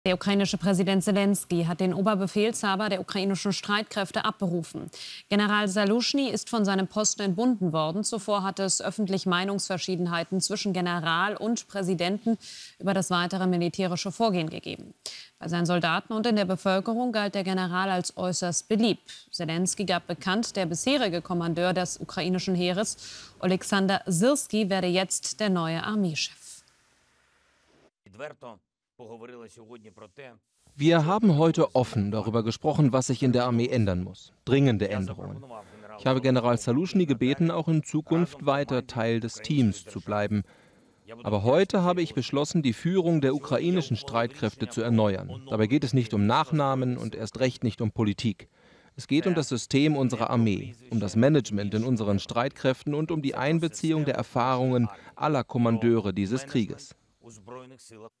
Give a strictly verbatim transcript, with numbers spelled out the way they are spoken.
Der ukrainische Präsident Selenskyj hat den Oberbefehlshaber der ukrainischen Streitkräfte abberufen. General Saluschny ist von seinem Posten entbunden worden. Zuvor hatte es öffentlich Meinungsverschiedenheiten zwischen General und Präsidenten über das weitere militärische Vorgehen gegeben. Bei seinen Soldaten und in der Bevölkerung galt der General als äußerst beliebt. Selenskyj gab bekannt, der bisherige Kommandeur des ukrainischen Heeres, Oleksandr Syrskij, werde jetzt der neue Armeechef. Wir haben heute offen darüber gesprochen, was sich in der Armee ändern muss. Dringende Änderungen. Ich habe General Saluschny gebeten, auch in Zukunft weiter Teil des Teams zu bleiben. Aber heute habe ich beschlossen, die Führung der ukrainischen Streitkräfte zu erneuern. Dabei geht es nicht um Nachnamen und erst recht nicht um Politik. Es geht um das System unserer Armee, um das Management in unseren Streitkräften und um die Einbeziehung der Erfahrungen aller Kommandeure dieses Krieges.